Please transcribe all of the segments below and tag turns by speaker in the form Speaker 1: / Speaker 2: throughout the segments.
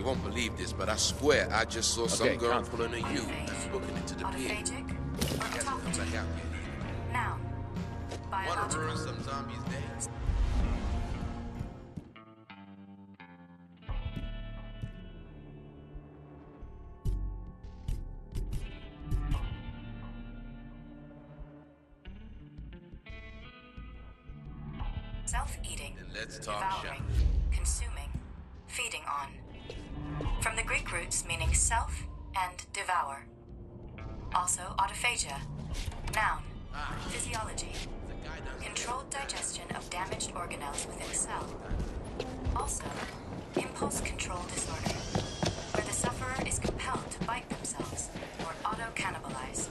Speaker 1: won't believe this, but I swear I just saw some girl
Speaker 2: Constable.
Speaker 1: pulling a U and booking it to the pig.
Speaker 3: Autophagic or
Speaker 1: Guess what comes
Speaker 3: autophagy?
Speaker 1: back out here.
Speaker 3: Noun.
Speaker 1: Wanna
Speaker 3: Biological.
Speaker 1: ruin some zombies' day?
Speaker 3: Self-eating.
Speaker 1: Then let's talk
Speaker 3: Devouring.
Speaker 1: shop.
Speaker 3: Consuming. Feeding on. From the Greek roots meaning self and devour. Also autophagia. Noun. Physiology. Controlled digestion of damaged organelles within a cell. Also, impulse control disorder, where the sufferer is compelled to bite themselves or auto-cannibalize.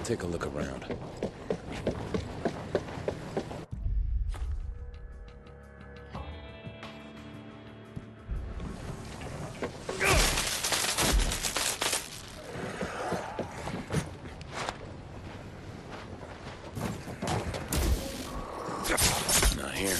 Speaker 2: take a look around. Not here.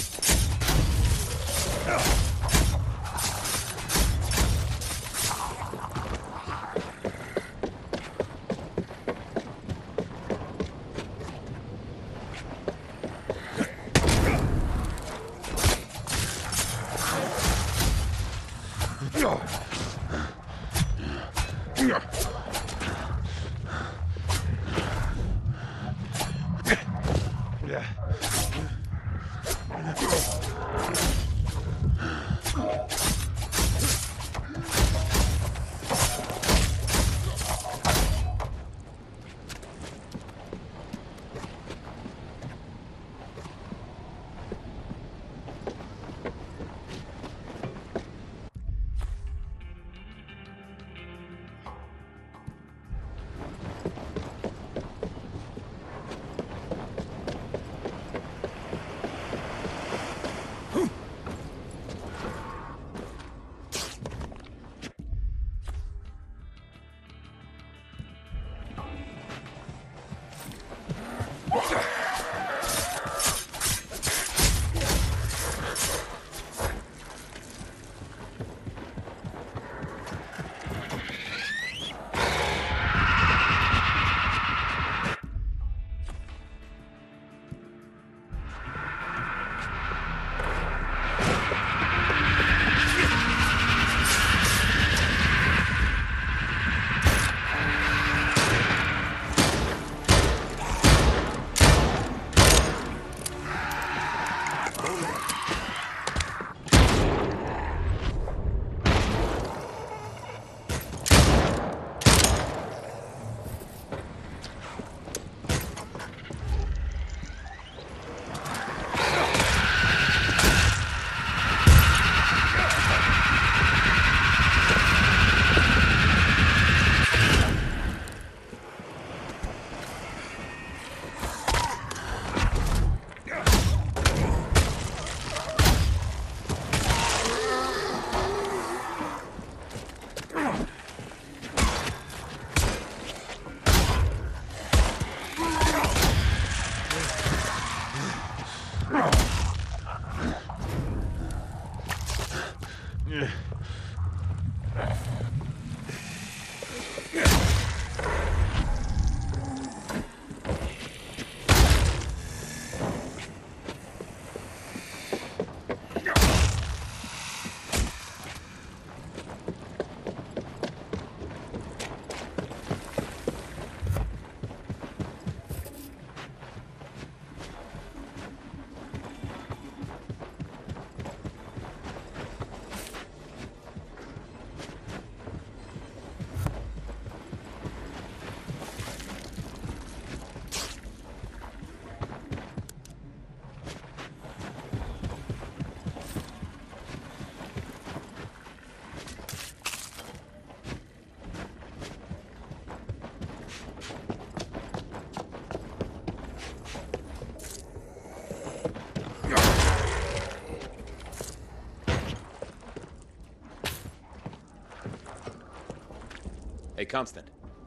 Speaker 2: Hey, Constant.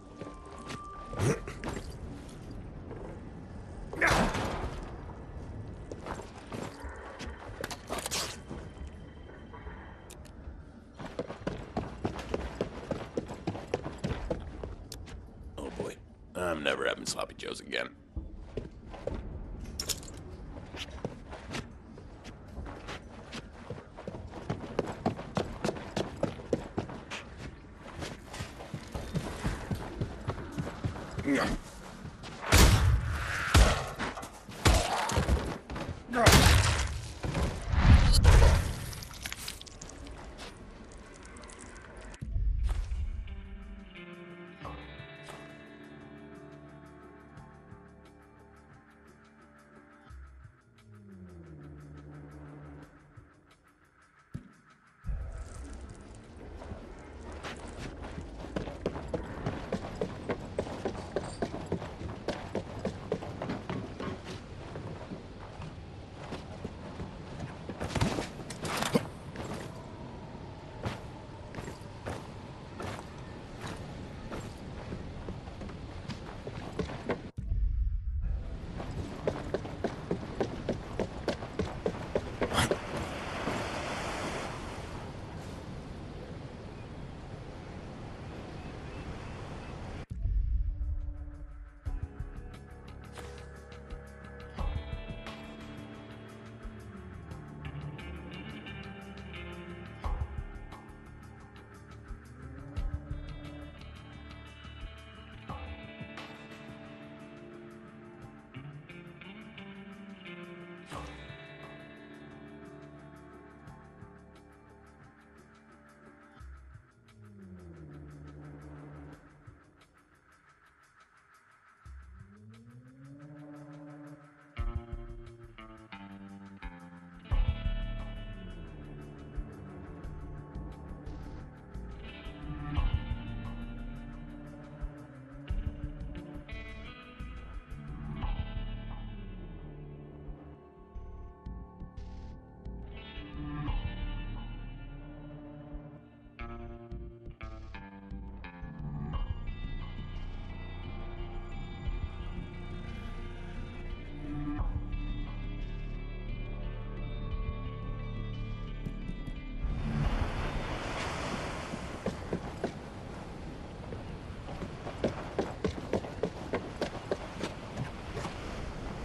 Speaker 2: Oh boy, I'm never having sloppy joes again.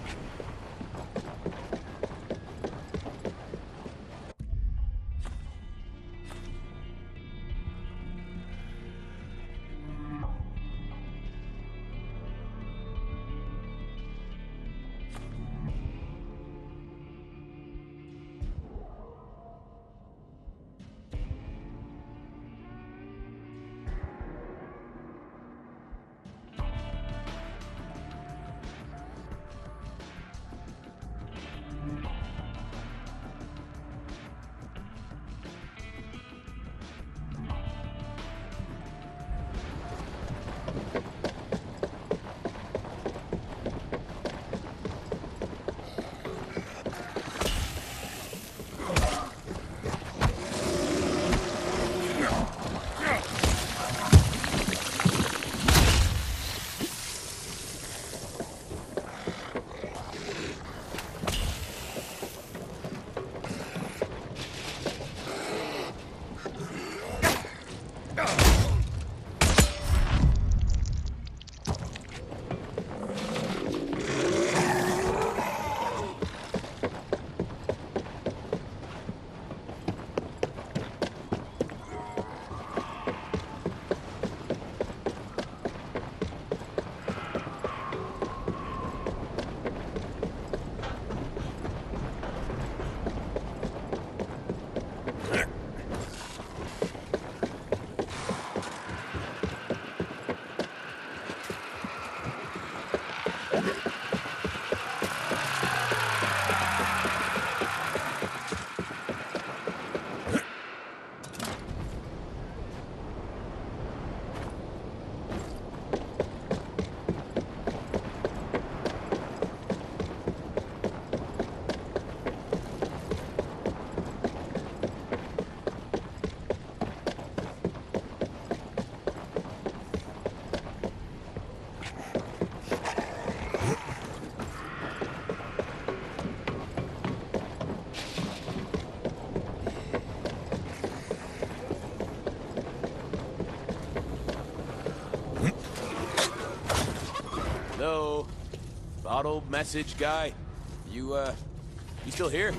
Speaker 2: Hello? Bottle message guy? You still here?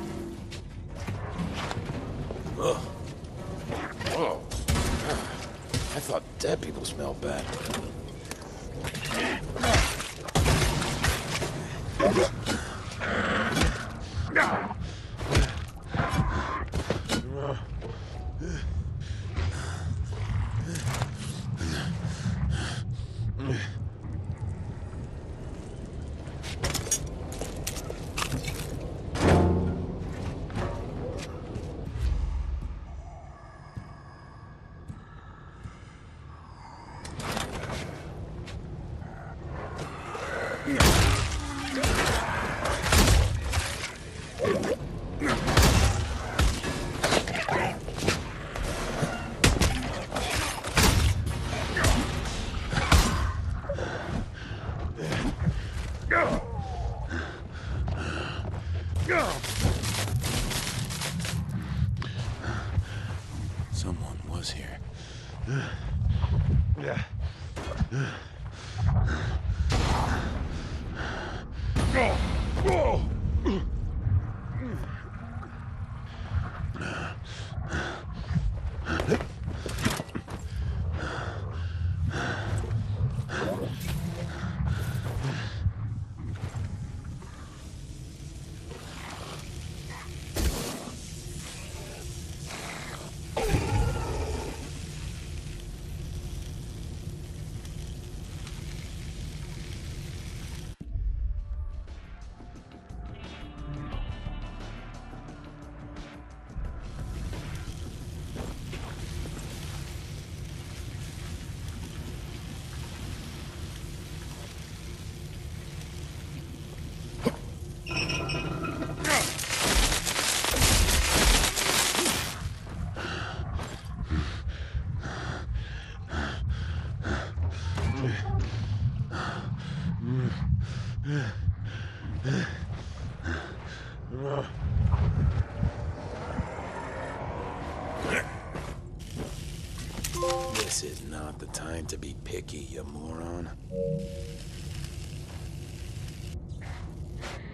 Speaker 2: Ugh. Oh. I thought dead people smelled bad. Someone was here. This is not the time to be picky, you moron.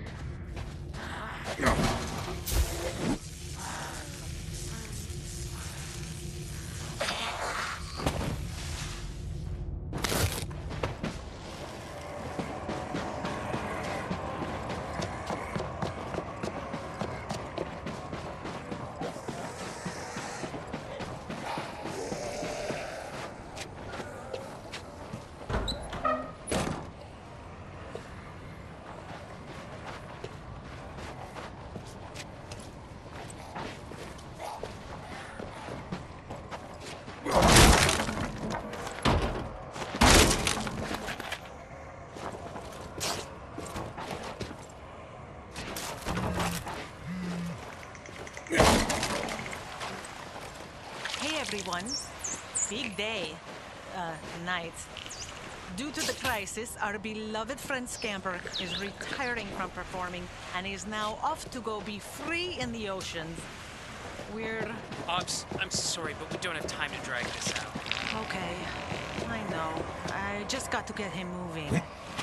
Speaker 4: Hey everyone. Big day. Night. Due to the crisis, our beloved friend Scamper is retiring from performing and is now off to go be free in the oceans. We're...
Speaker 5: I'm sorry, but we don't have time to drag this out.
Speaker 4: okay. I know. I just got to get him moving.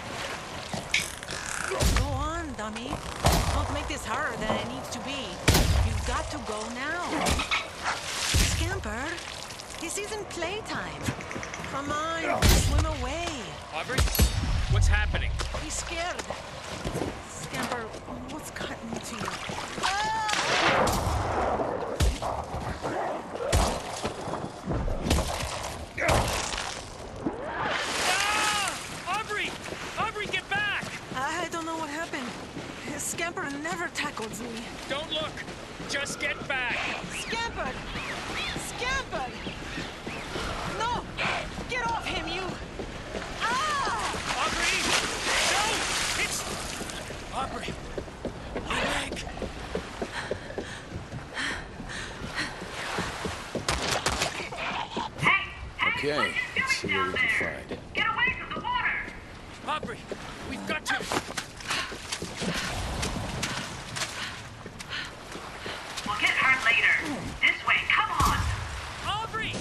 Speaker 4: Go on, dummy. Don't make this harder than it needs to be. You've got to go now. Scamper, this isn't playtime. Come on, swim away.
Speaker 5: Aubrey, what's happening?
Speaker 4: He's scared. Scamper, what's gotten into you?
Speaker 5: Ah! Aubrey! Aubrey, get back!
Speaker 4: I don't know what happened. Scamper never tackled me.
Speaker 5: Don't look! Just get back!
Speaker 4: Scamper! Scamper! No! Get off him, you! Ah!
Speaker 5: Aubrey! No! It's... Aubrey! My leg!
Speaker 2: Okay, let's see what we can find.
Speaker 6: Get away from the water!
Speaker 5: Aubrey! We've got to...
Speaker 6: We'll get her later. This way, come on!
Speaker 5: Aubrey!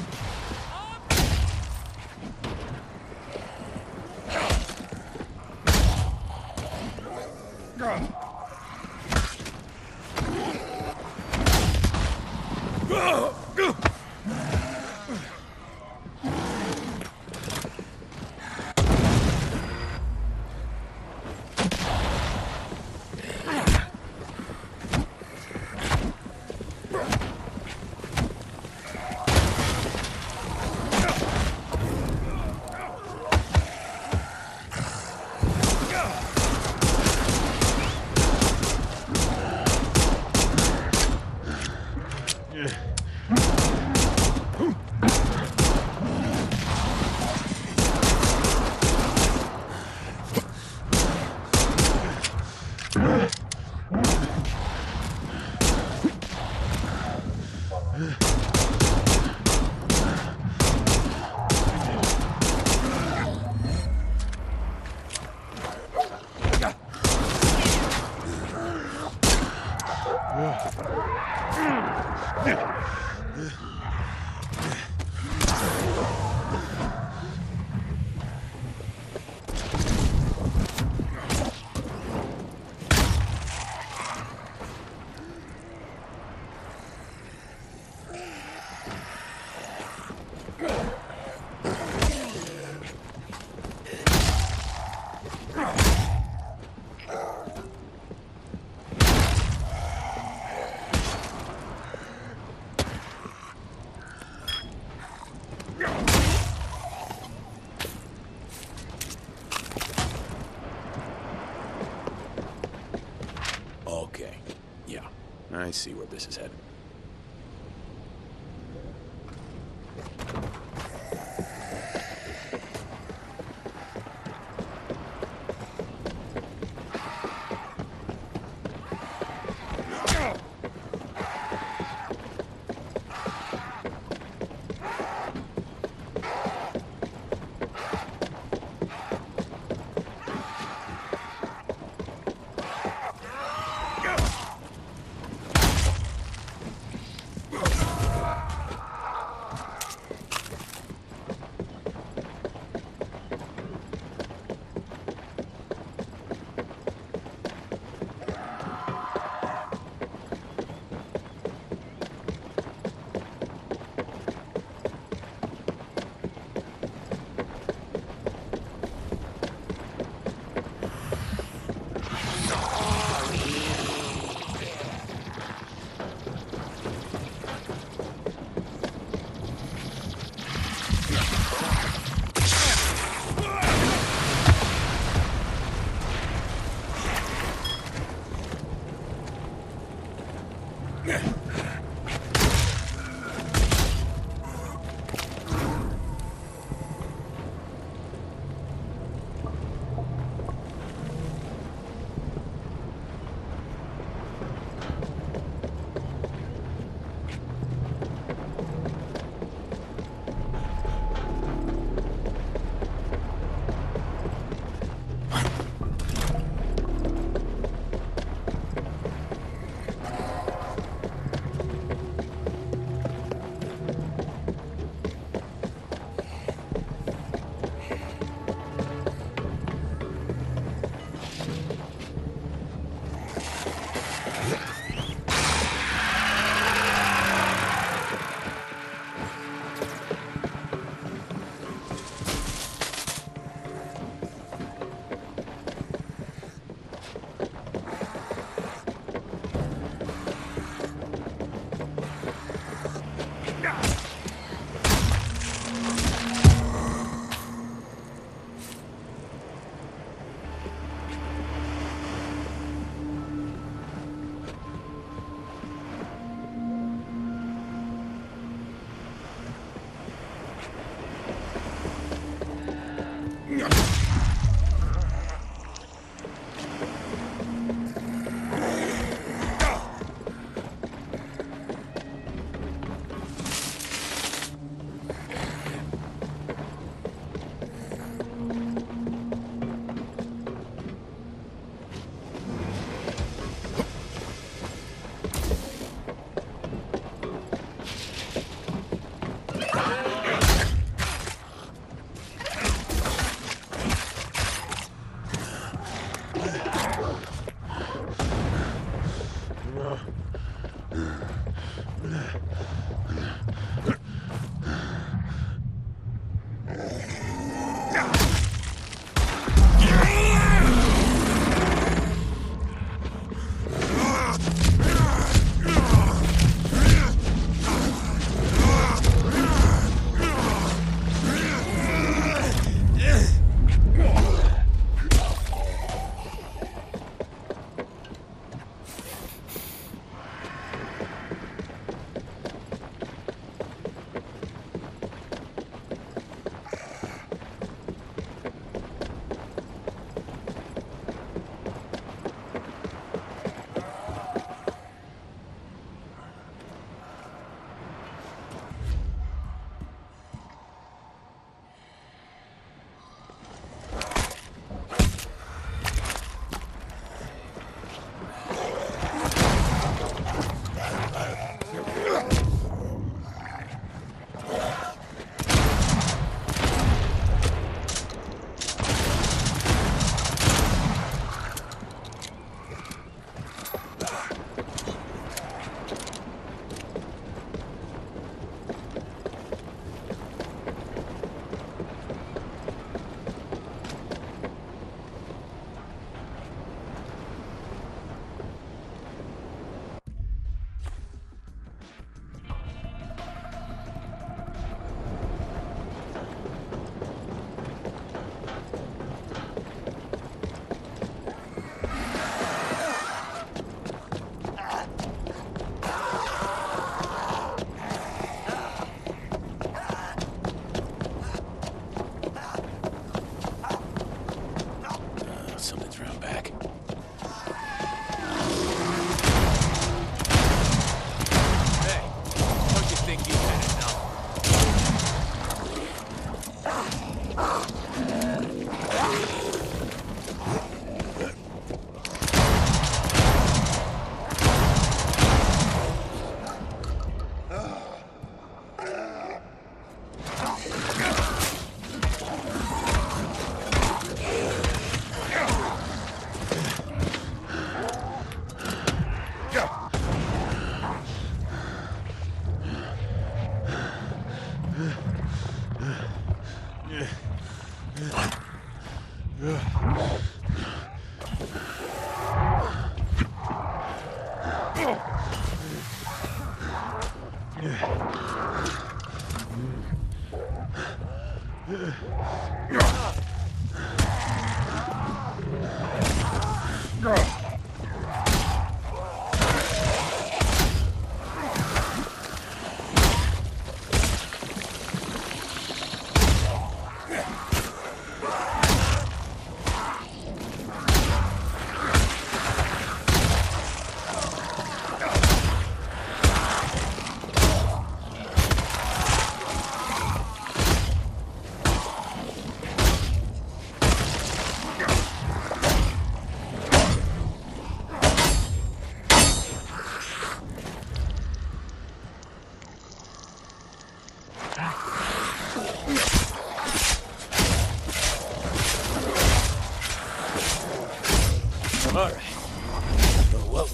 Speaker 2: Okay, yeah, I see where this is headed.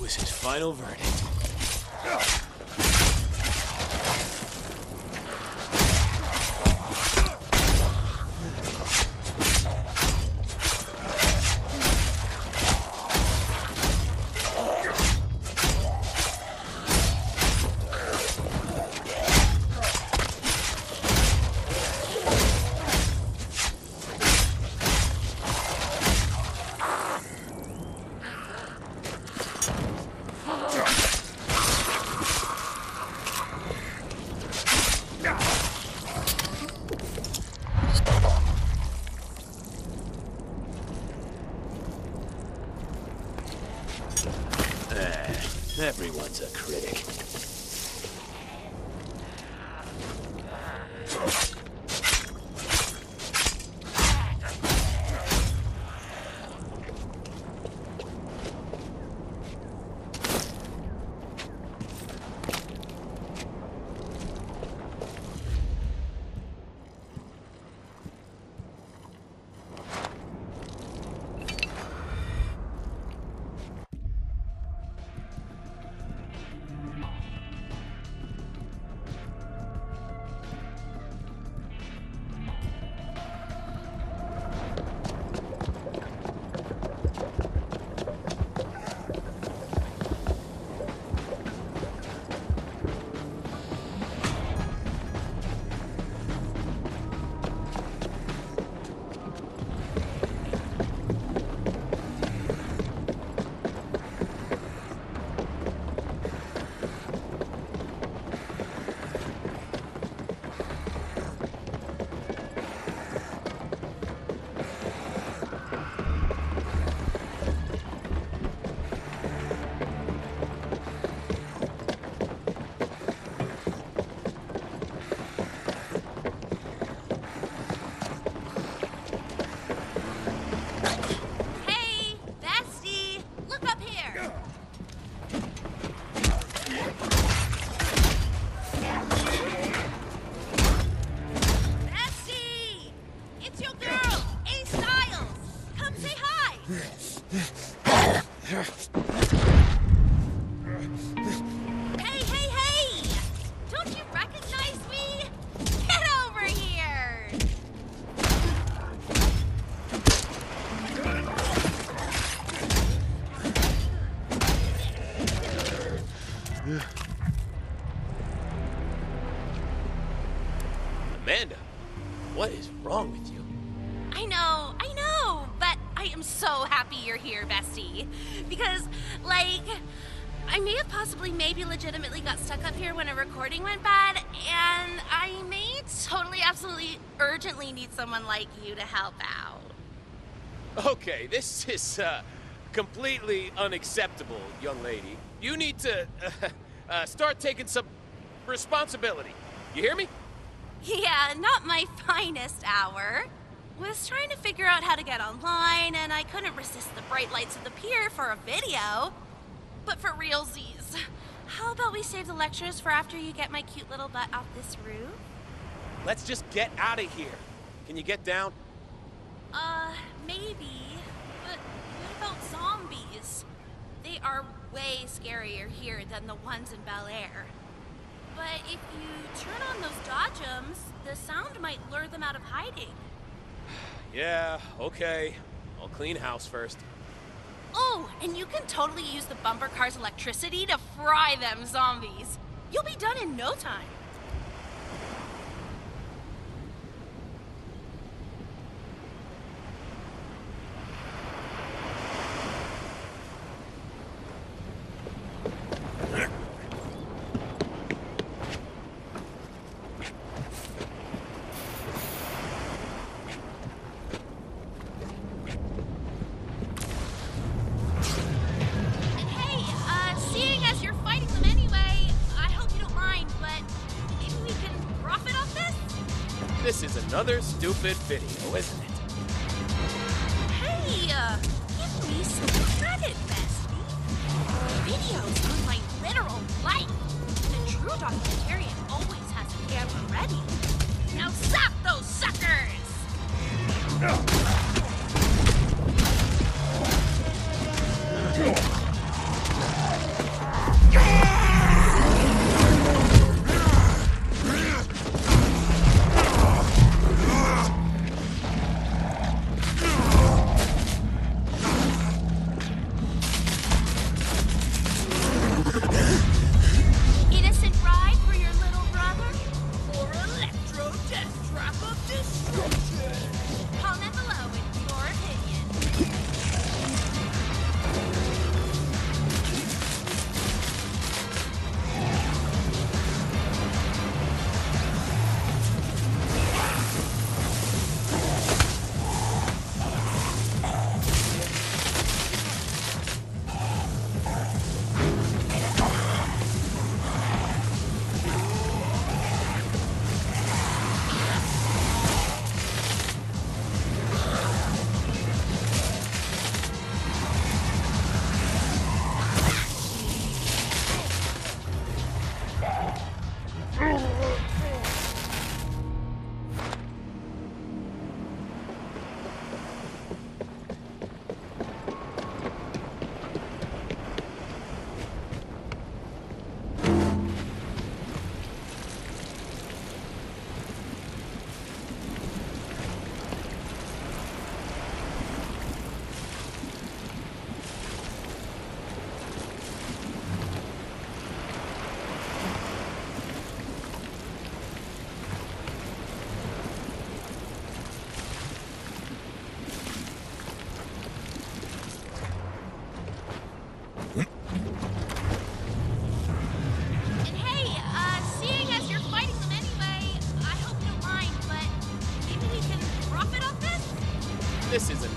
Speaker 2: was his final verdict. Everyone's a critic. Amanda, what is wrong with you?
Speaker 7: I know, but I am so happy you're here, bestie. Because, like, I may have possibly maybe legitimately got stuck up here when a recording went bad, and I may totally, absolutely, urgently need someone like you to help out.
Speaker 2: Okay, this is completely unacceptable, young lady. You need to start taking some responsibility. You hear me?
Speaker 7: Yeah, not my finest hour. Was trying to figure out how to get online, and I couldn't resist the bright lights of the pier for a video. But for realsies, how about we save the lectures for after you get my cute little butt off this roof?
Speaker 2: Let's just get out of here. Can you get down?
Speaker 7: Maybe. But what about zombies? They are way scarier here than the ones in Bel Air. But if you turn on those dodgems, the sound might lure them out of hiding.
Speaker 2: Yeah, okay. I'll clean house first.
Speaker 7: Oh, and you can totally use the bumper car's electricity to fry them zombies. You'll be done in no time.
Speaker 2: This is another stupid video, isn't it?
Speaker 7: Hey, give me some credit, bestie. Videos are my literal life. The true documentarian always has a camera ready. Now zap those suckers!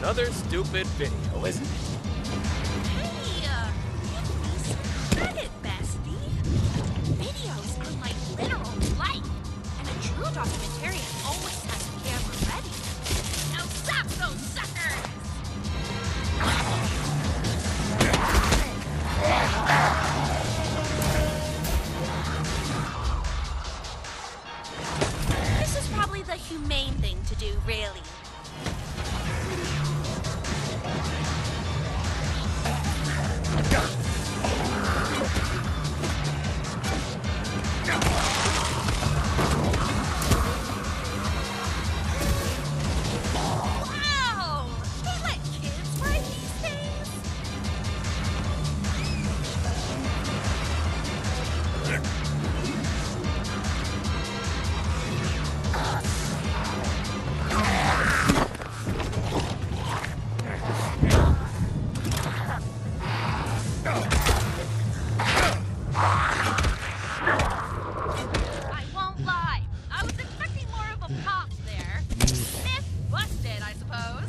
Speaker 2: Another stupid video, isn't it?
Speaker 7: Hey, give me some credit, bestie. Videos are like literal life, and a true documentarian always has the camera ready. Now stop those suckers! This is probably the humane thing to do, really. Wow! They let kids ride these things? I won't lie. I was expecting more of a pop there. Myth busted, I suppose.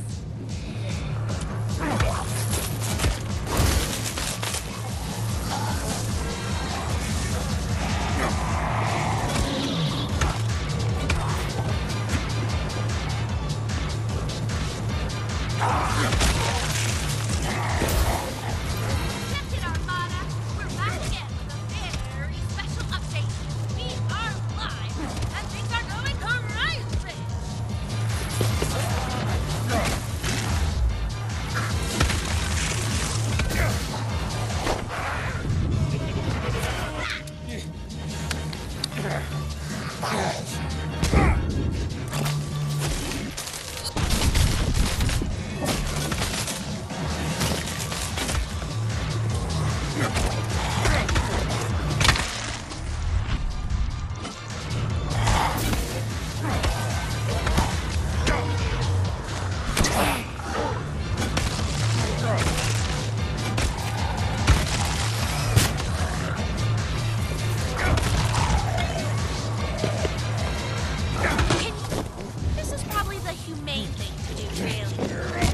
Speaker 7: Captain Armada, we're back again with a very special update. We are live, and things are going crazy. This is probably the humane thing to do, really.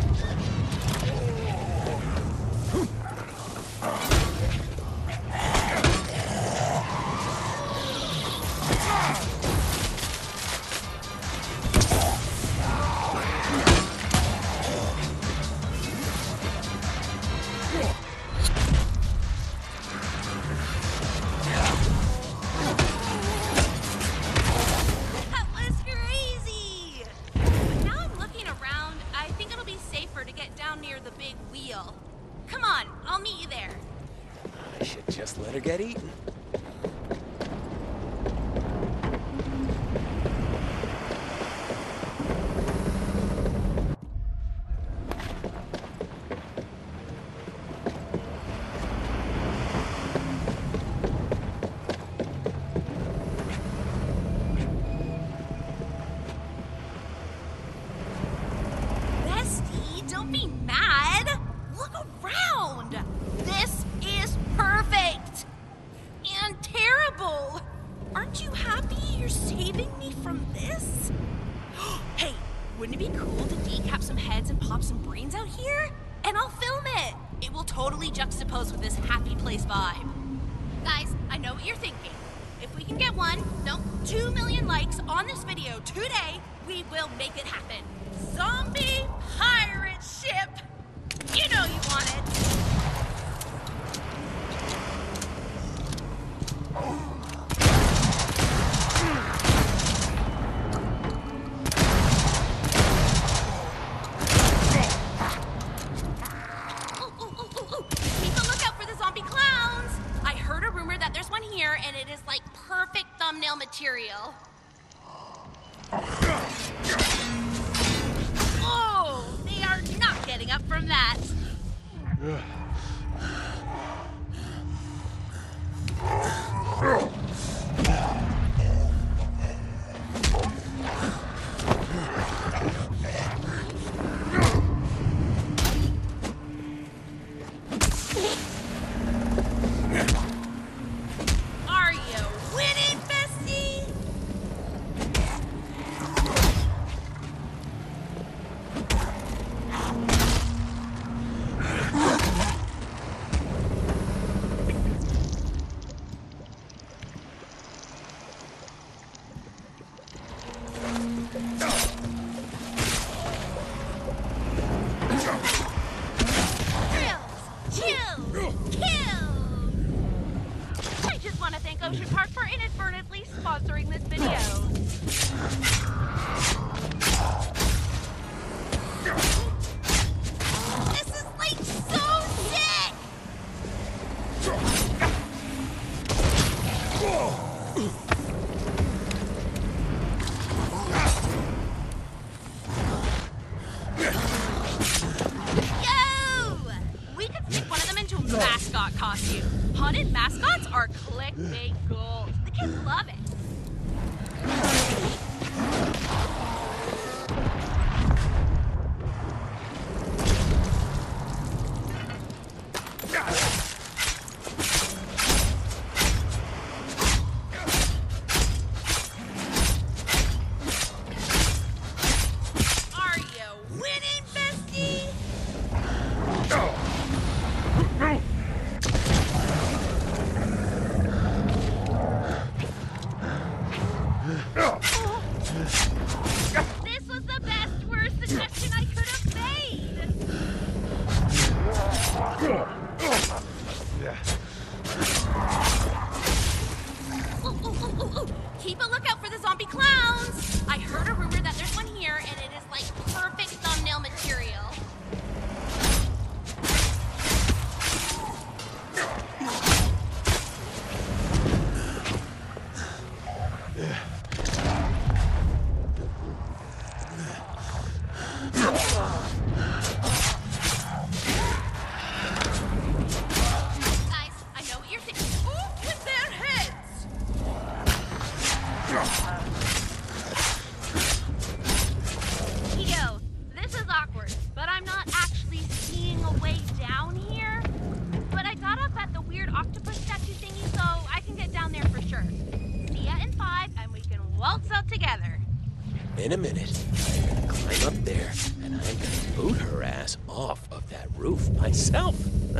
Speaker 7: That was crazy! But now I'm looking around, I think it'll be safer to get down near the big wheel. Come on, I'll meet you there.
Speaker 2: I should just let her get eaten.
Speaker 7: Bestie, don't be mad. Look around. This is perfect. And terrible. Aren't you happy you're saving me from this? Hey, wouldn't it be cool to decap some heads and pop some brains out here? And I'll film it. It will totally juxtapose with this happy place vibe. Guys, I know what you're thinking. If we can get 2 million likes on this video today, we will make it happen. Zombie pirate ship! You know you want it. Ooh. Keep a lookout for the zombie clowns. I heard a rumor that there's one here, and it is like perfect thumbnail material. Oh, they are not getting up from that. Are you winning, bestie? Ocean Park for inadvertently sponsoring this video. This is like so sick! Yo! We could stick one of them into a mascot costume. Haunted mascots are clickbait gold. The kids love it. Are you winning, bestie? This was the best worst suggestion I could have made. Ooh. Keep a lookout for the zombie clowns. I heard a rumor that there's one here, and it is like perfect thumbnail material. Guys, I know what you're thinking. Ooh, with their heads! Yo, this is awkward, but I'm not actually seeing a way down here. But I got up at the weird octopus statue thingy, so I can get down there for sure. See ya in 5, and we can waltz out together.
Speaker 2: In a minute, I'm gonna climb up there, and I'm gonna boot her ass off of that roof myself.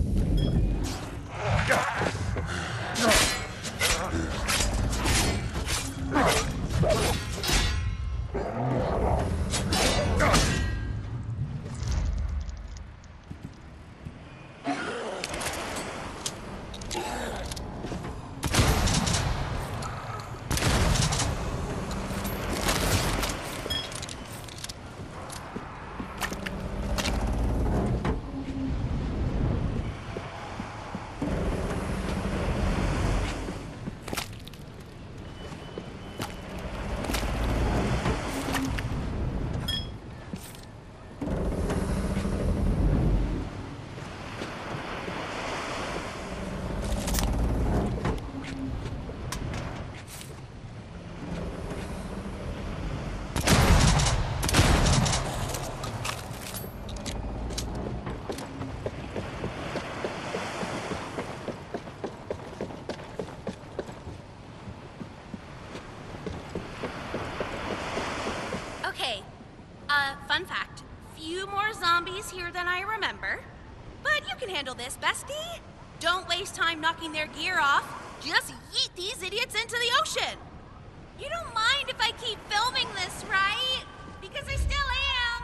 Speaker 7: Okay, fun fact. Few more zombies here than I remember. But you can handle this, bestie. Don't waste time knocking their gear off. Just yeet these idiots into the ocean. You don't mind if I keep filming this, right? Because I still am.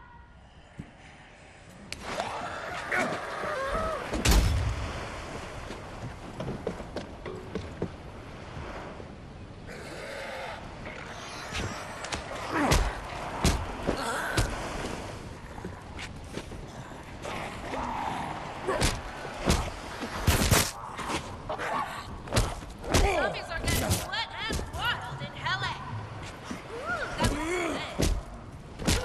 Speaker 7: Zombies are getting wet and wild in LA. Ooh, that was good.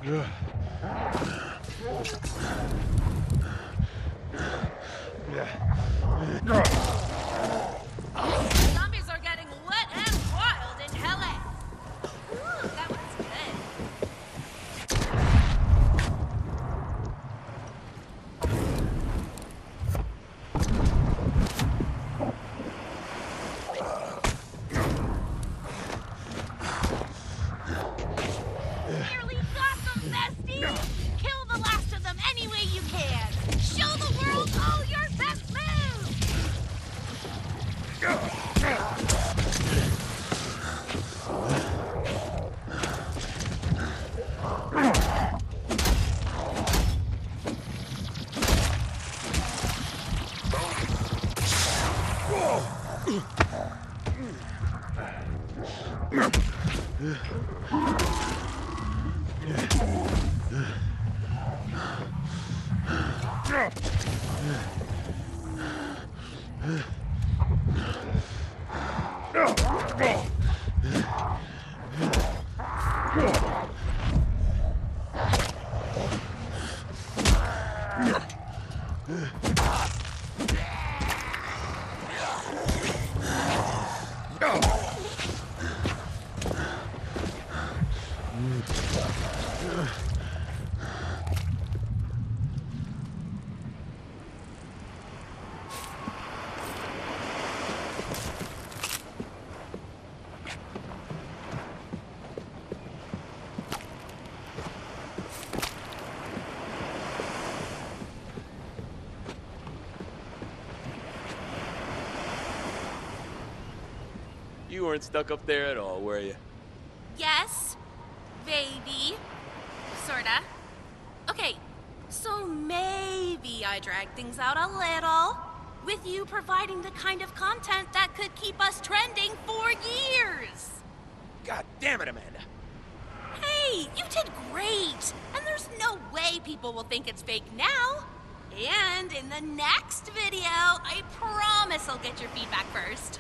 Speaker 7: Zombies are getting wet and wild in LA. Ooh, that was good. Nearly got them, bestie! Kill the last of them any way you can! Show the world all your best moves!
Speaker 2: You weren't stuck up there at all, were you?
Speaker 7: Yes, baby. Sorta. Okay, so maybe I dragged things out a little, with you providing the kind of content that could keep us trending for years.
Speaker 2: God damn it, Amanda.
Speaker 7: Hey, you did great! And there's no way people will think it's fake now. And in the next video, I promise I'll get your feedback first.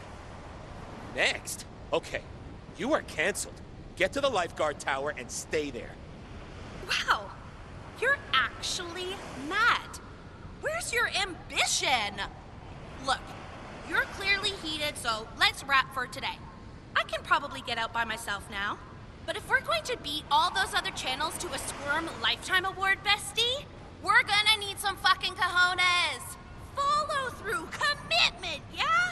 Speaker 2: Next? Okay, you are canceled. Get to the lifeguard tower and stay there.
Speaker 7: Wow, you're actually mad. Where's your ambition? Look, you're clearly heated, so let's wrap for today. I can probably get out by myself now. But if we're going to beat all those other channels to a Squirm Lifetime Award, bestie, we're gonna need some fucking cojones. Follow through, commitment, yeah?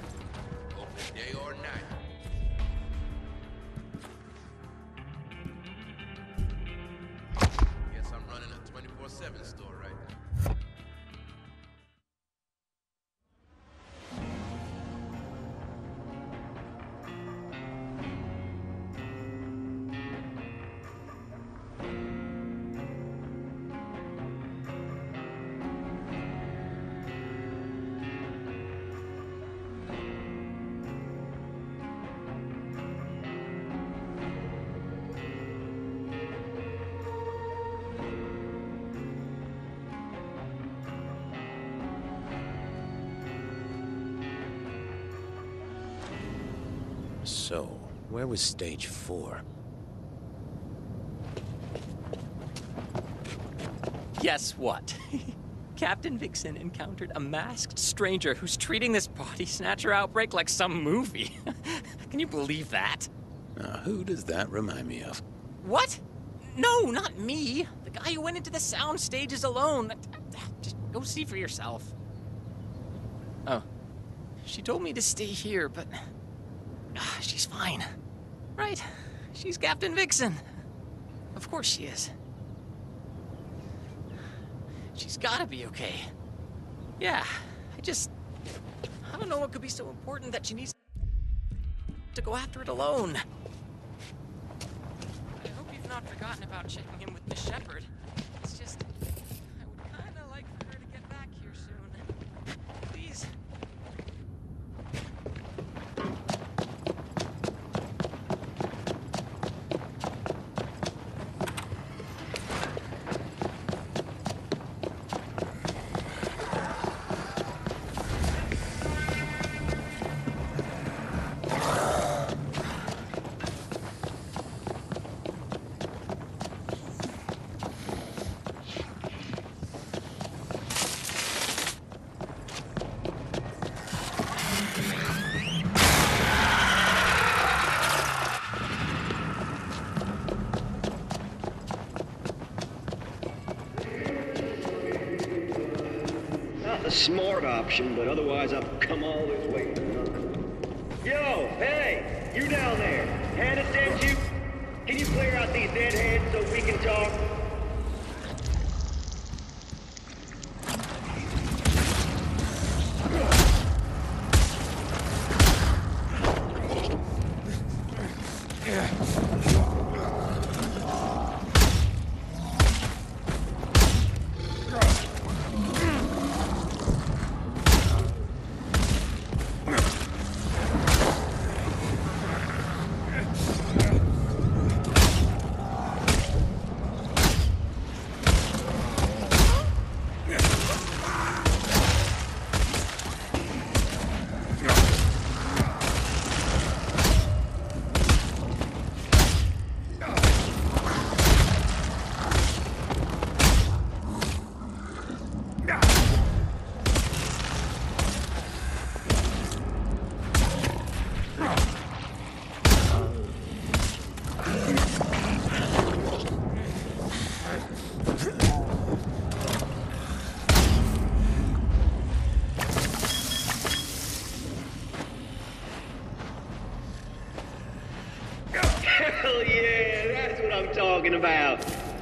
Speaker 1: Day or night. department store right now.
Speaker 2: So, where was stage 4?
Speaker 8: Guess what? Captain Vixen encountered a masked stranger who's treating this body snatcher outbreak like some movie. Can you believe that?
Speaker 2: Who does that remind me of?
Speaker 8: What? No, not me. The guy who went into the sound stages alone. Just go see for yourself. Oh. She told me to stay here, but... she's fine. Right? She's Captain Vixen. Of course she is. She's gotta be okay. Yeah, I don't know what could be so important that she needs to go after it alone. I hope you've not forgotten about checking in with Miss Shepherd. It's just, I would kinda like for her to get back here soon. Please.
Speaker 9: The smart option, but otherwise I've come all this way for nothing. Yo, hey, you down there. Hannah sent you? Can you clear out these deadheads so we can talk? Hell yeah, that's what I'm talking about.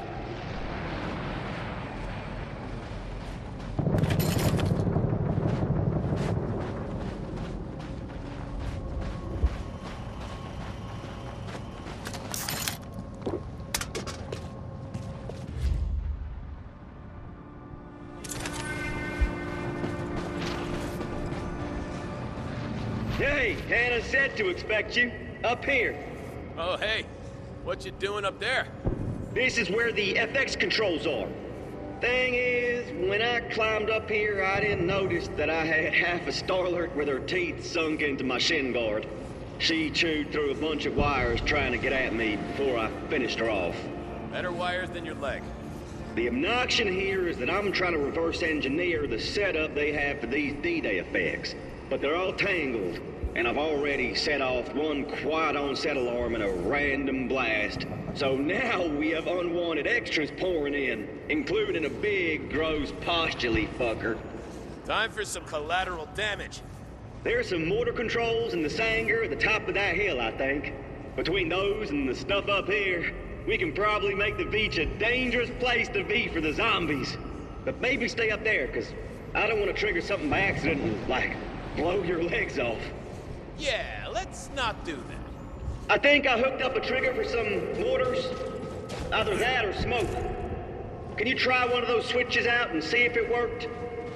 Speaker 9: Hey, Hannah said to expect you. Up here.
Speaker 2: Oh, hey. What you doing up there?
Speaker 9: This is where the FX controls are. Thing is, when I climbed up here, I didn't notice that I had half a Starlurk with her teeth sunk into my shin guard. She chewed through a bunch of wires trying to get at me before I finished her off.
Speaker 2: Better wires than your leg.
Speaker 9: The obnoxion here is that I'm trying to reverse engineer the setup they have for these D-Day effects. But they're all tangled, and I've already set off one quiet onset alarm in a random blast. So now we have unwanted extras pouring in, including a big, gross postulae fucker.
Speaker 2: Time for some collateral damage.
Speaker 9: There's some mortar controls in the Sanger at the top of that hill, I think. Between those and the stuff up here, we can probably make the beach a dangerous place to be for the zombies. But maybe stay up there, because I don't want to trigger something by accident and, like, blow your legs off.
Speaker 2: Yeah, let's not do that.
Speaker 9: I think I hooked up a trigger for some mortars. Either that or smoke. Can you try one of those switches out and see if it worked?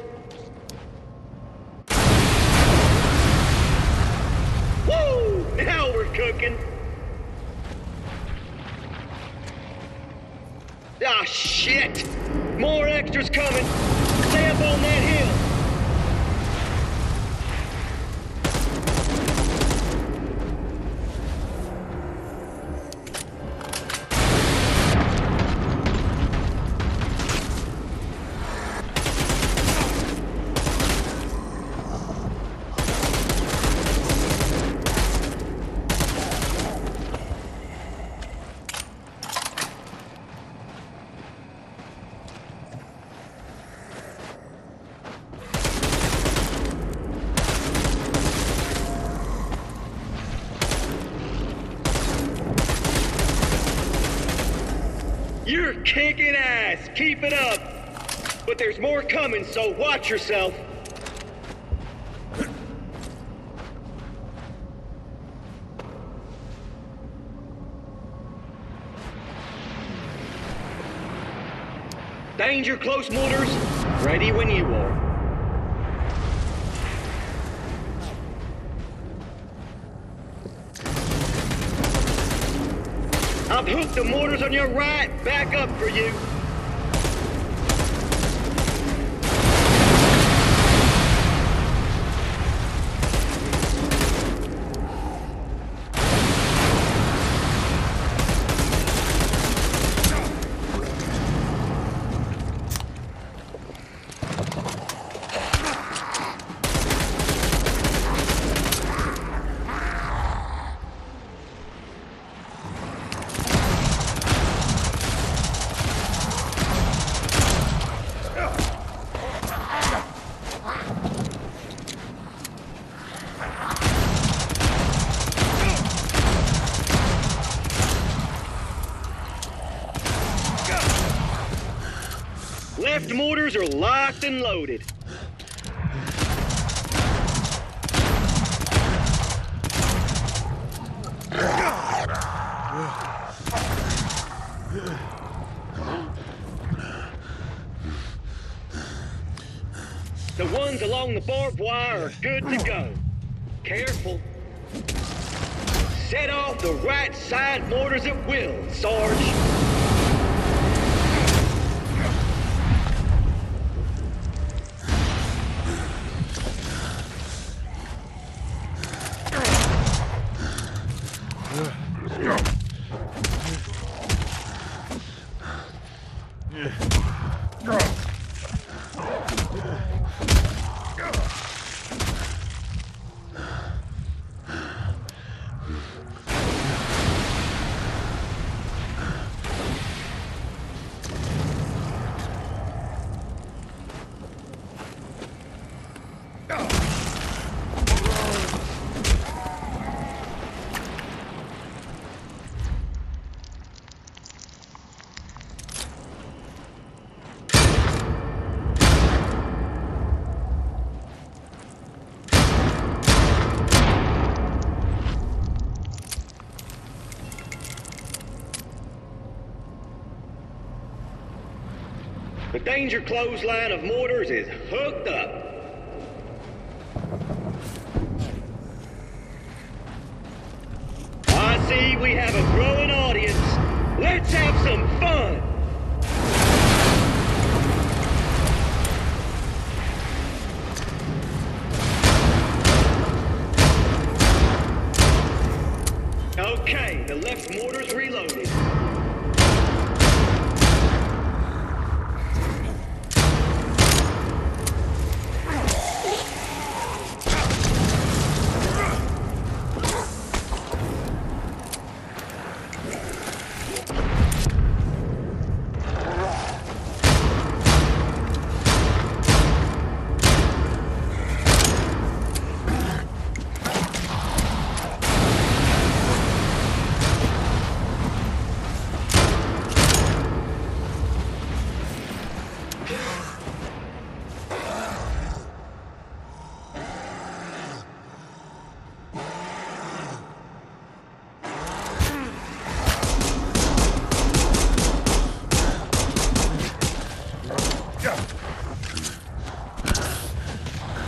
Speaker 9: Woo! Now we're cooking. Ah, shit! More extras coming. Stay up on that hill. You're kicking ass. Keep it up. But there's more coming, so watch yourself. Danger close, mortars. Ready when you are. I've hooked the mortars on your right. Back up for you. Left mortars are locked and loaded. The ones along the barbed wire are good to go. Careful. Set off the right side mortars at will, Sarge. The danger clothesline of mortars is hooked up. I see we have a growing audience. Let's have some fun. Okay, the left mortar's reloaded.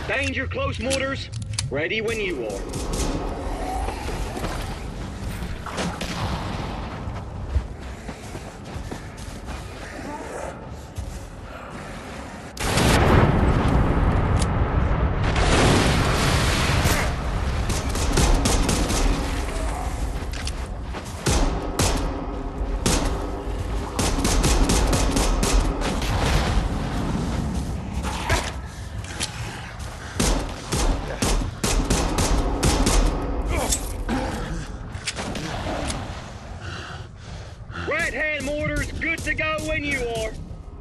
Speaker 9: Danger close, mortars. Ready when you are. Right-hand mortars, good to go when you are.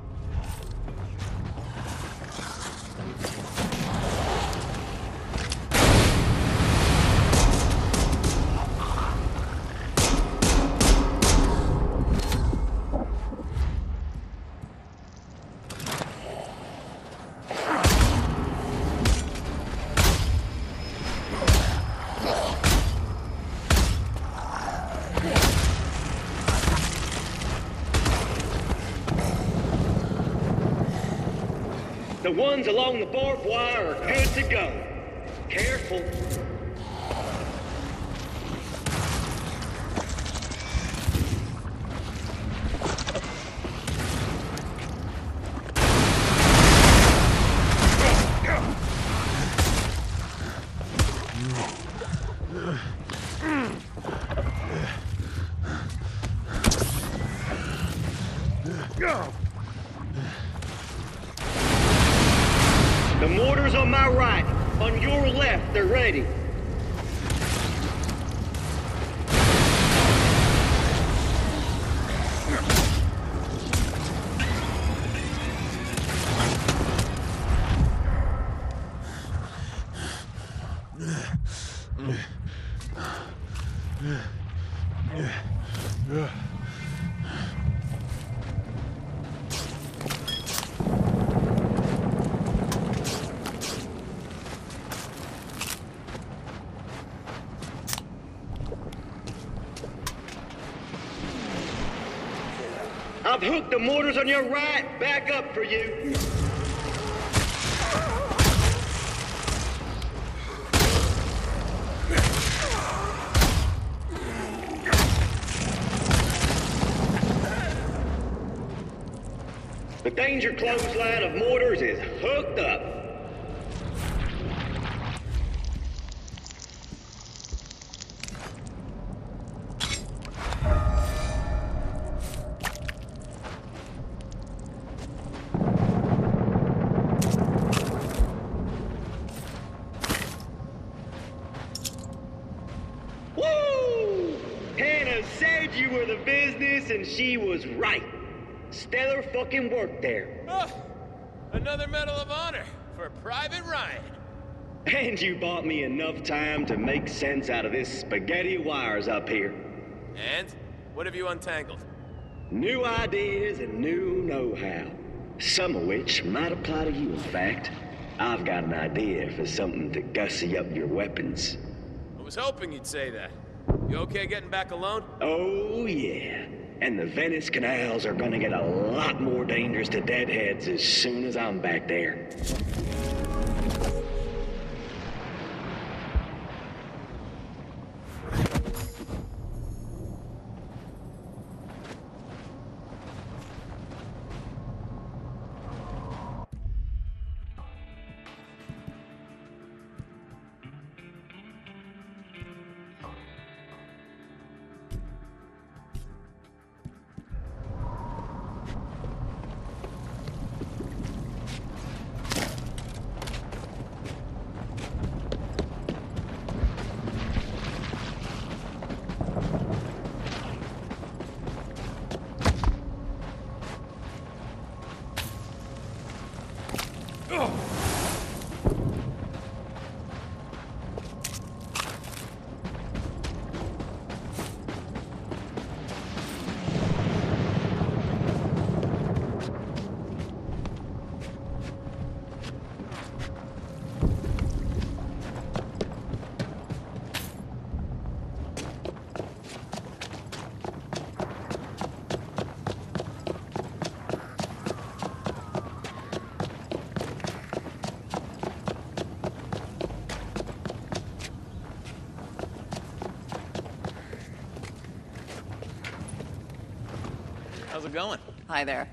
Speaker 9: The ones along the barbed wire are good to go. Careful. The mortars on my right, on your left, they're ready. I've hooked the mortars on your right back up for you. The danger clothesline of mortars is hooked up. Woo! Hannah said you were the business, and she was right. Stellar fucking work there.
Speaker 2: Oh, another Medal of Honor for Private Ryan.
Speaker 9: And you bought me enough time to make sense out of this spaghetti wires up here.
Speaker 2: And? What have you untangled?
Speaker 9: New ideas and new know-how. Some of which might apply to you, in fact. I've got an idea for something to gussy up your weapons.
Speaker 2: I was hoping you'd say that. You okay getting back alone?
Speaker 9: Oh, yeah. And the Venice canals are gonna get a lot more dangerous to deadheads as soon as I'm back there.
Speaker 8: How's it going?
Speaker 10: Hi there.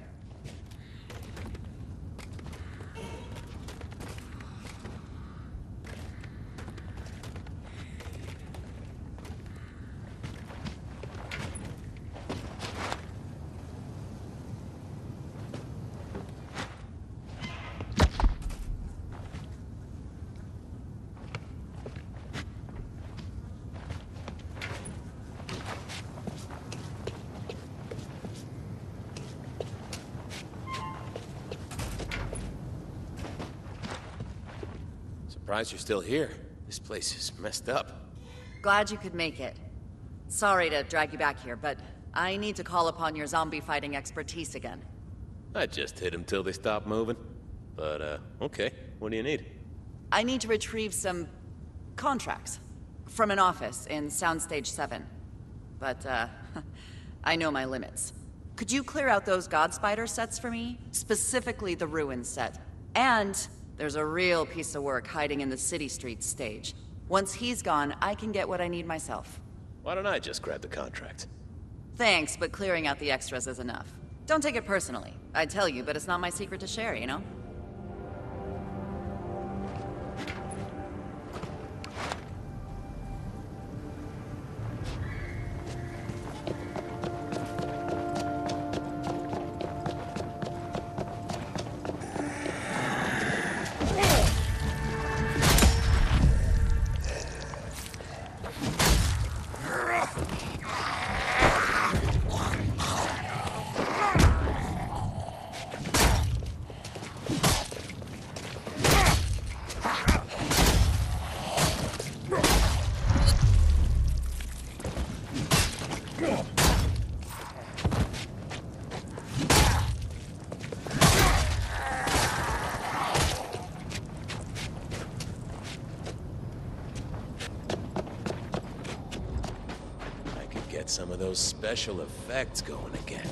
Speaker 2: Surprised you're still here. This place is messed up.
Speaker 10: Glad you could make it. Sorry to drag you back here, but I need to call upon your zombie fighting expertise again.
Speaker 2: I just hit them till they stop moving. But, okay. What do you need?
Speaker 10: I need to retrieve some contracts from an office in Soundstage 7. But, I know my limits. Could you clear out those Godspider sets for me? Specifically the Ruin set. And there's a real piece of work hiding in the City Streets stage. Once he's gone, I can get what I need myself.
Speaker 2: Why don't I just grab the contract?
Speaker 10: Thanks, but clearing out the extras is enough. Don't take it personally. I'd tell you, but it's not my secret to share, you know?
Speaker 2: Some of those special effects going again.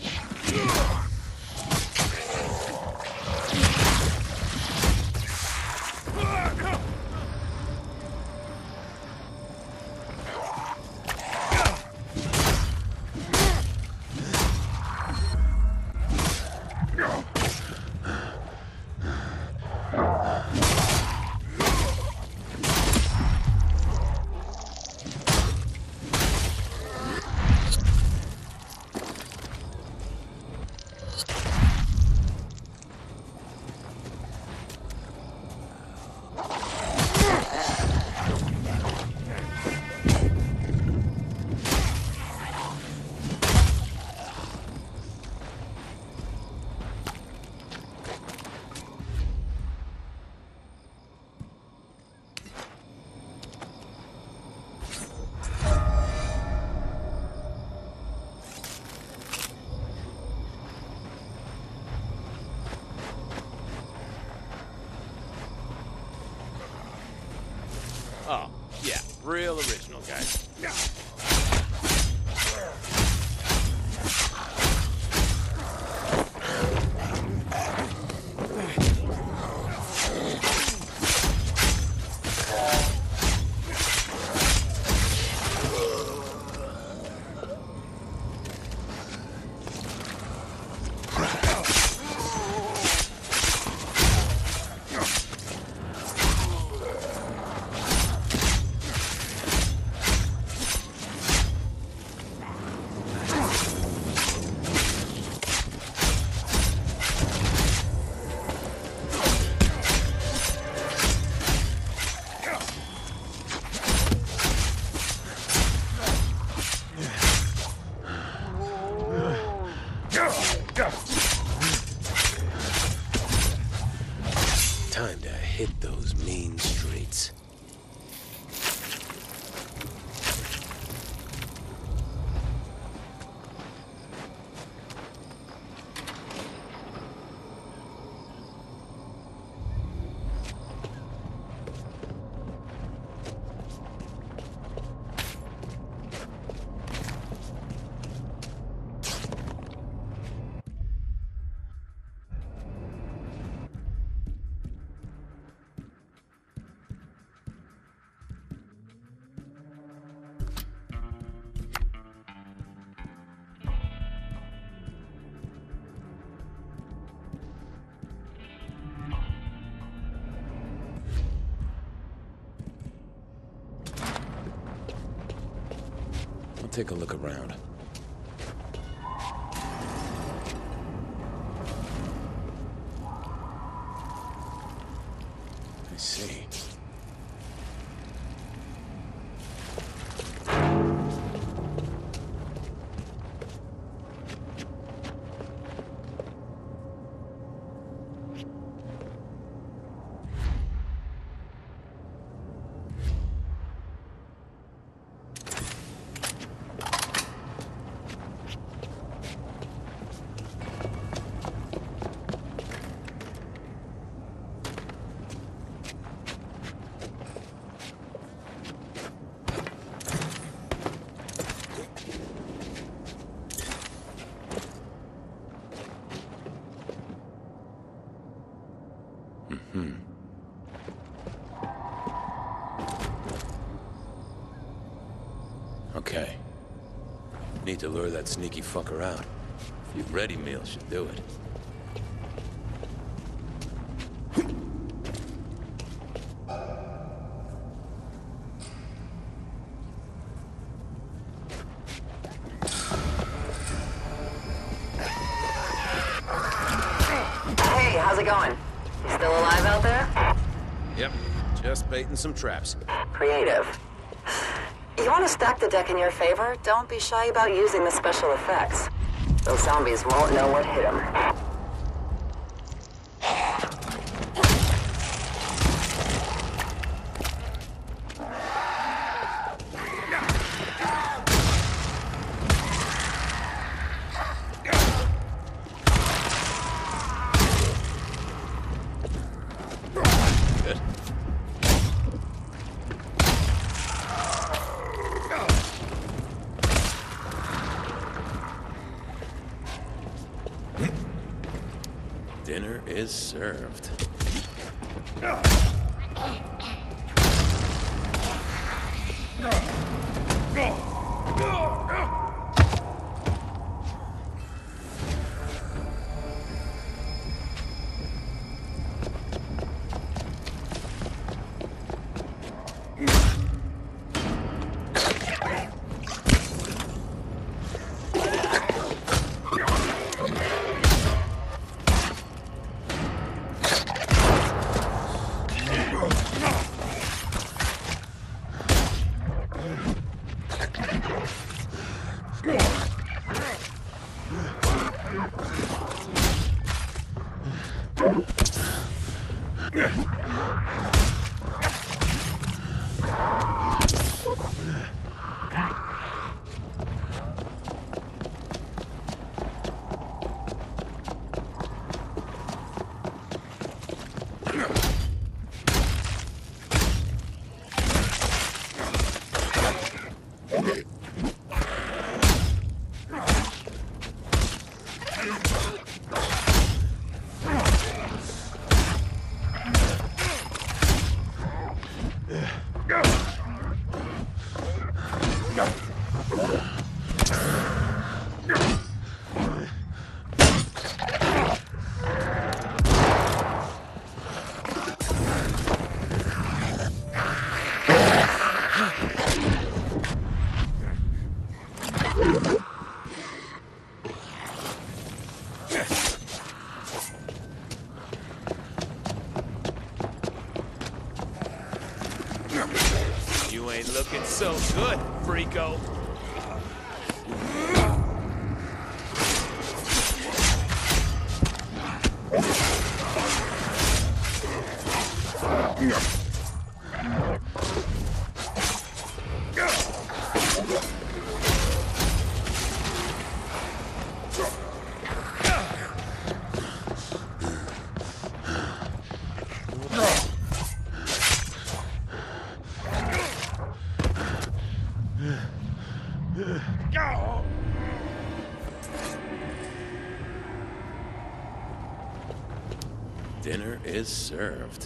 Speaker 2: Oh, yeah, real original, guys.
Speaker 11: take a look around. I see. Okay. Need to lure that sneaky fucker out. A few ready meals should do it.
Speaker 10: Hey, how's it going? You still alive out there?
Speaker 2: Yep, just baiting some traps.
Speaker 10: Creative. You want to stack the deck in your favor? Don't be shy about using the special effects. Those zombies won't know what hit them.
Speaker 11: Dinner is served.
Speaker 2: You ain't looking so good, freako.
Speaker 11: Dinner is served.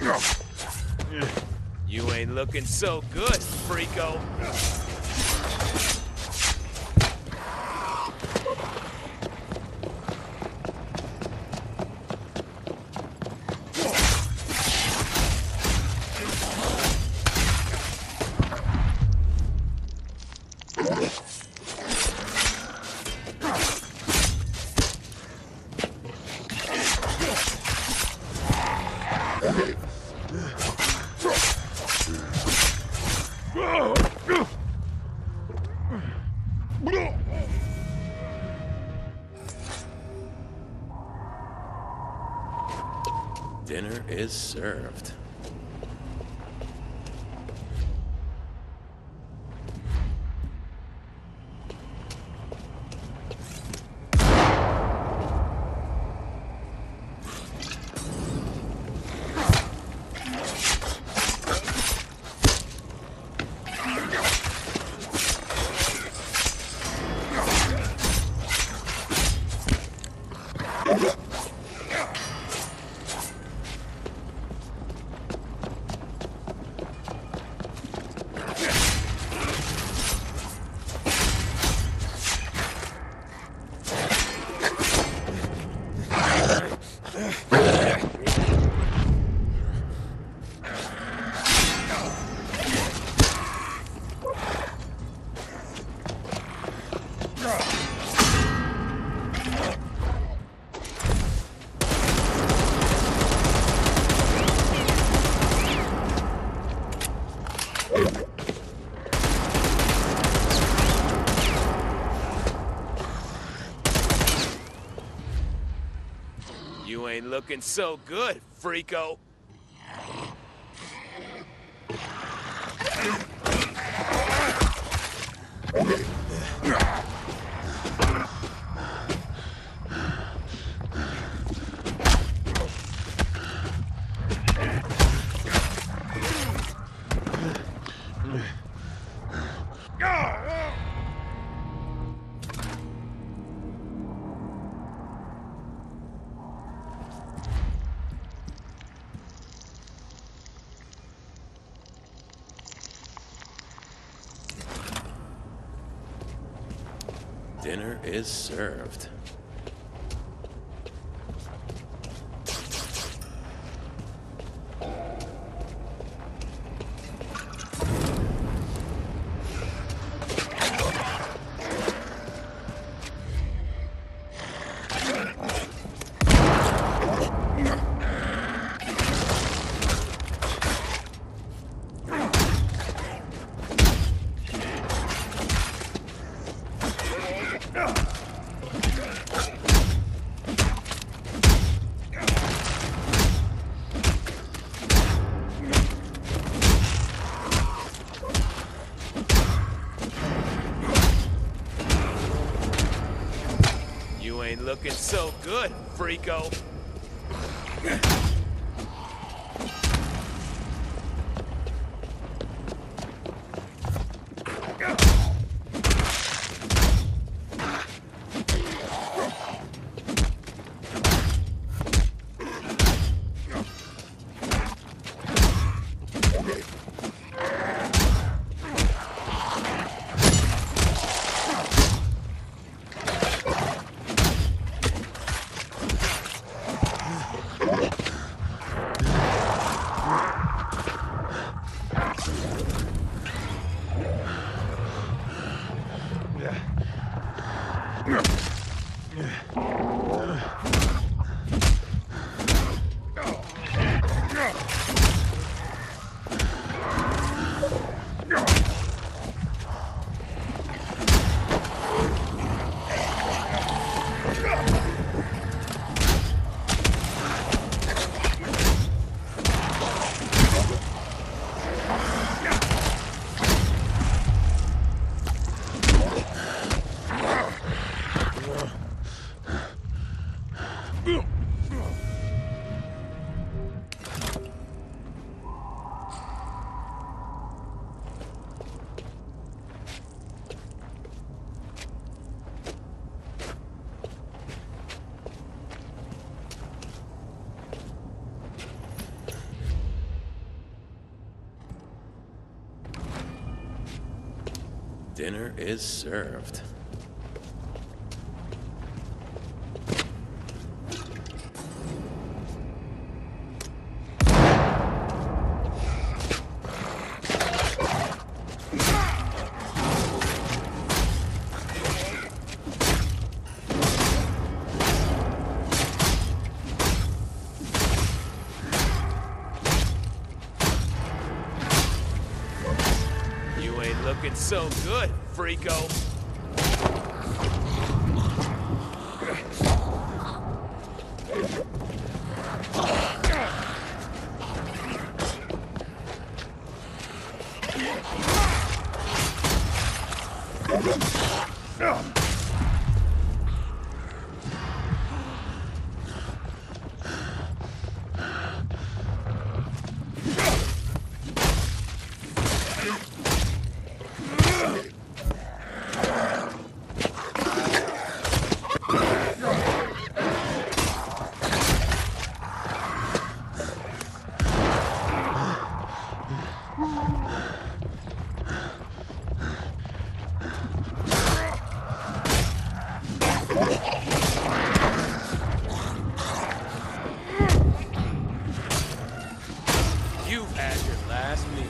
Speaker 2: You ain't looking so good, freako.
Speaker 11: Dinner is served.
Speaker 2: You ain't looking so good, freako.
Speaker 11: Dinner is served.
Speaker 2: You ain't looking so good, freako.
Speaker 11: Dinner is served.
Speaker 2: You ain't looking so good, freako. You've had your last meal.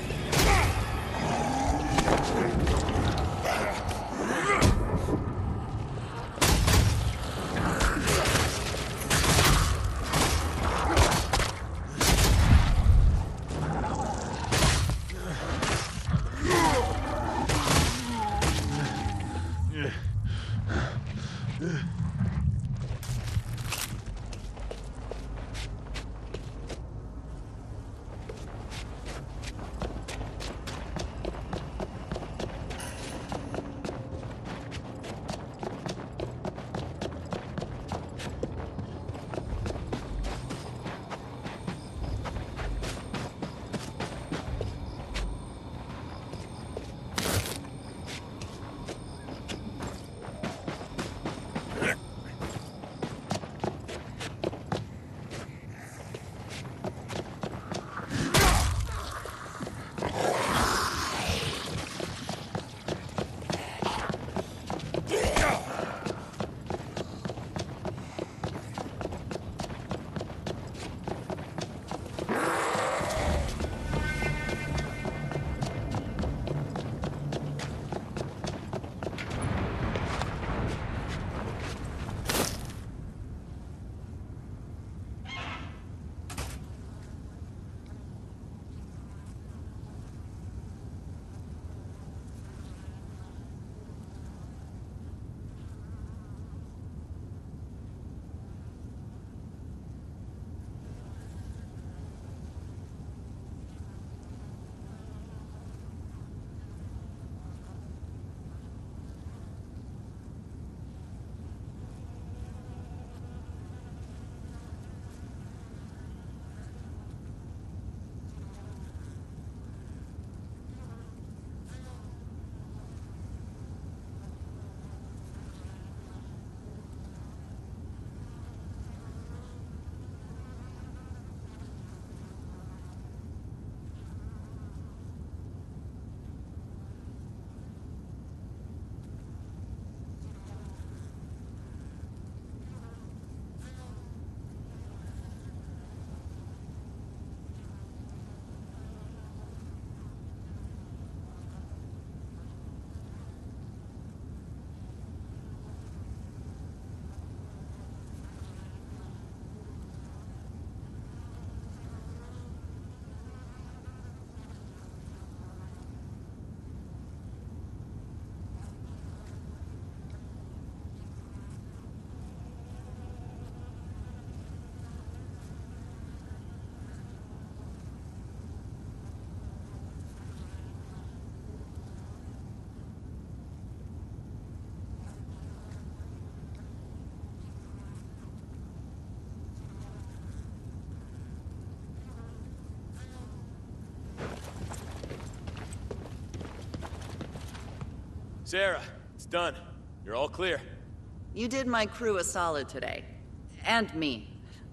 Speaker 2: Sarah, it's done. You're all clear.
Speaker 10: You did my crew a solid today. And me.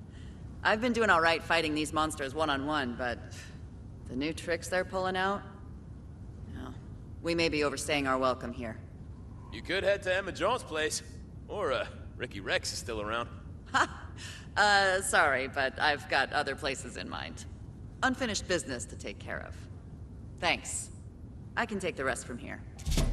Speaker 10: I've been doing all right fighting these monsters one-on-one, but the new tricks they're pulling out? No. We may be overstaying our welcome here.
Speaker 2: You could head to Emma Jones' place. Or, Ricky Rex is still around.
Speaker 10: Sorry, but I've got other places in mind. Unfinished business to take care of. Thanks. I can take the rest from here.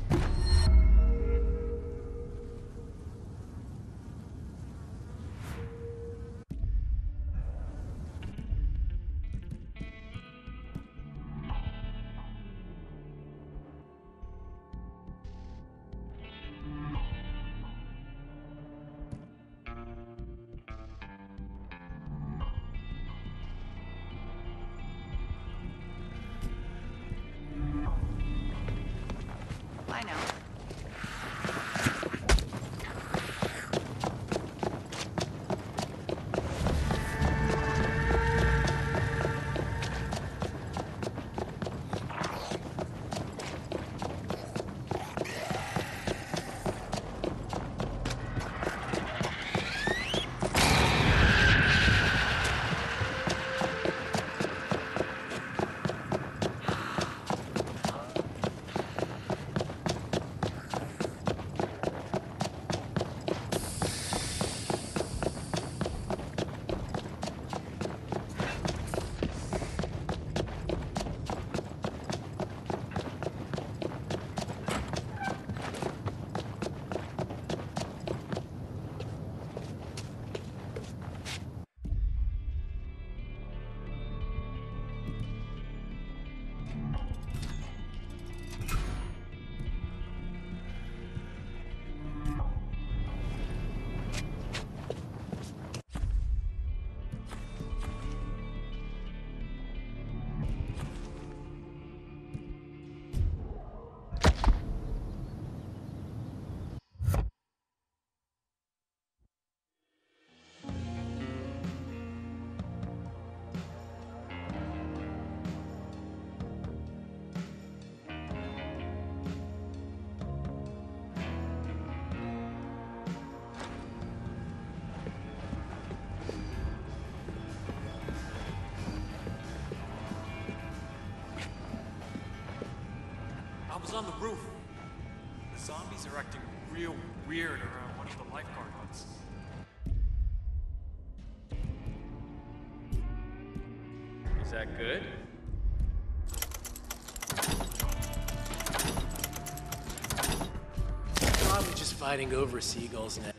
Speaker 10: Bye now.
Speaker 12: I was on the roof. The zombies are acting real weird around one of the lifeguard huts.
Speaker 2: Is that good?
Speaker 8: Probably just fighting over seagulls now.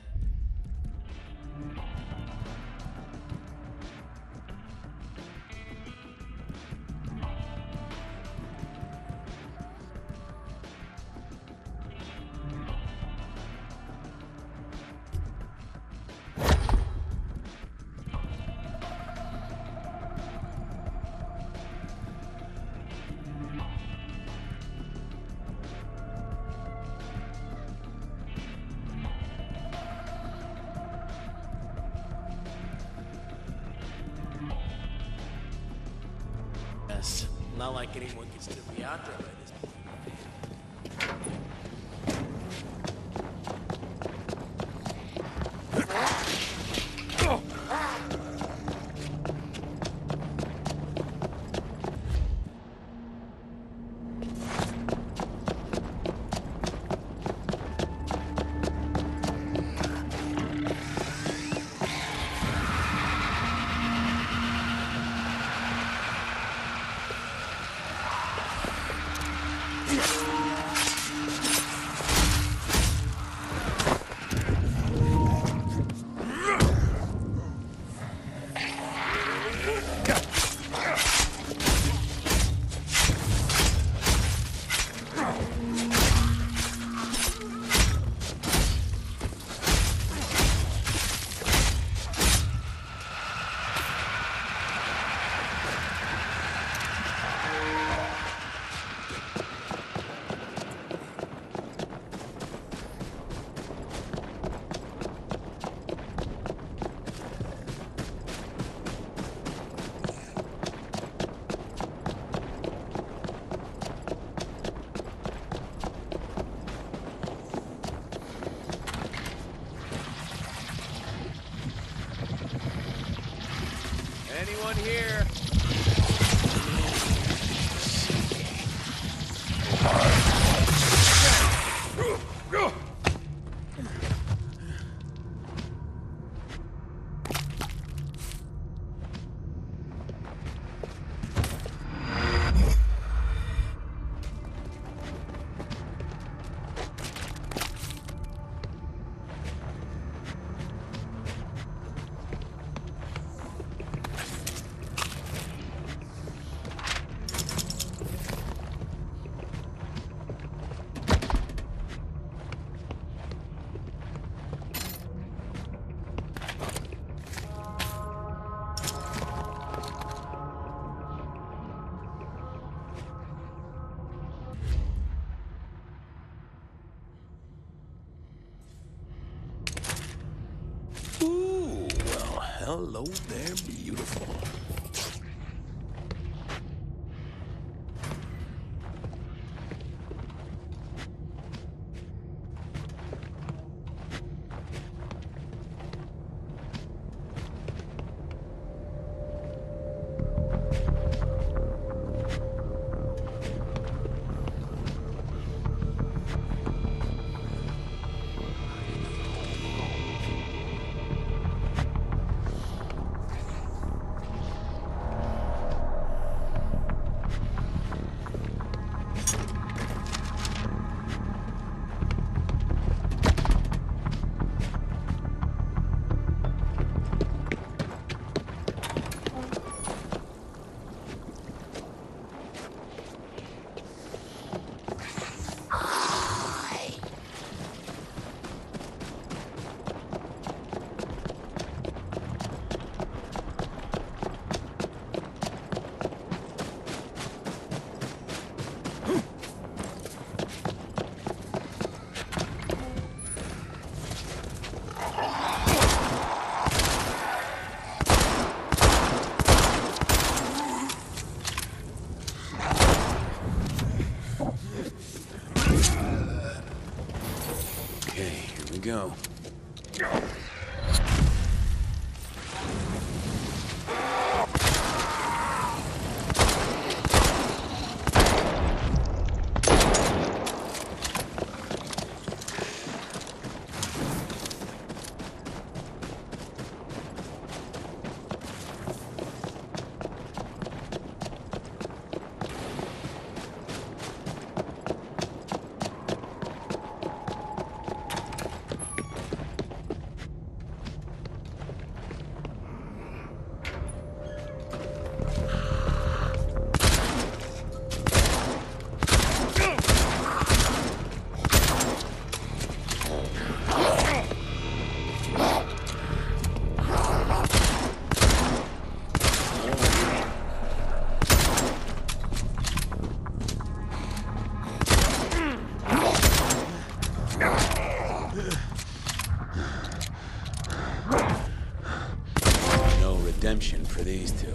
Speaker 8: Not like anyone can still be out there by this point.
Speaker 2: Anyone here?
Speaker 11: Hello there, beautiful. Go. Redemption for these two.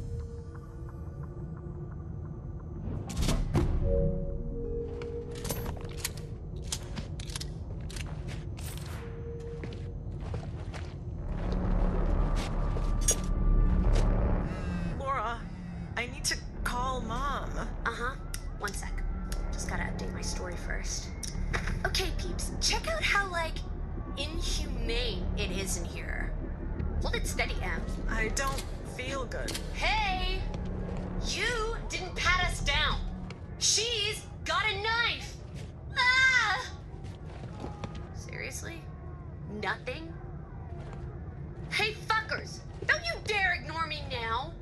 Speaker 4: Laura, I need to call Mom.
Speaker 13: Uh-huh. One sec. Just gotta update my story first. Okay, peeps. Check out how, like, inhumane it is in here. Hold it steady, Em.
Speaker 4: I don't feel good.
Speaker 13: Hey! You didn't pat us down. She's got a knife. Ah! Seriously? Nothing? Hey, fuckers! Don't you dare ignore me now!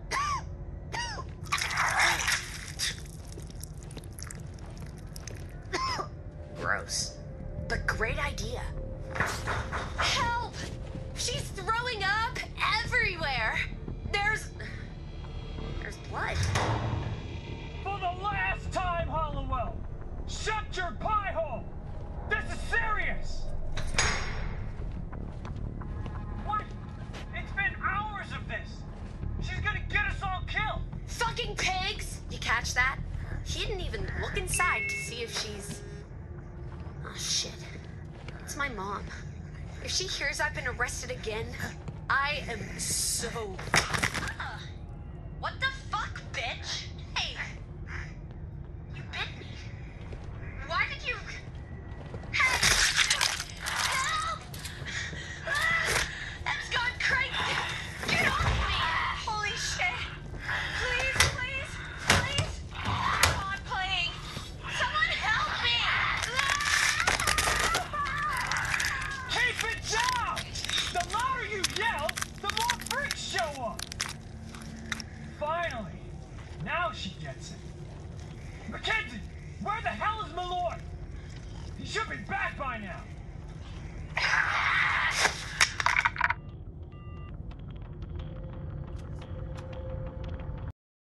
Speaker 13: Gross. But great idea. Help! She's throwing up everywhere! There's blood.
Speaker 14: For the last time, Hollowell! Shut your pie hole! This is serious! What? It's been hours of this! She's gonna get us all killed!
Speaker 13: Fucking pigs! You catch that? He didn't even look inside to see if she's... Oh, shit. It's my mom. If she hears I've been arrested again, I am so... What the fuck, bitch? Hey! You bit me. Why did you... Hey! Help! Em's gone crazy! Get off me! Holy shit! Please, please, please! Come on, playing! Someone help me!
Speaker 14: Keep it down! The louder you yell, the more freaks show up! Finally! Now she gets it. Mackenzie! Where the hell is Malloy? He should be back by now!